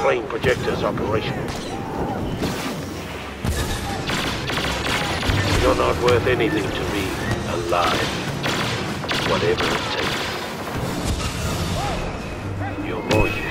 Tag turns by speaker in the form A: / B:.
A: flame projectors operational. You're not worth anything to me alive. Whatever it takes. You're more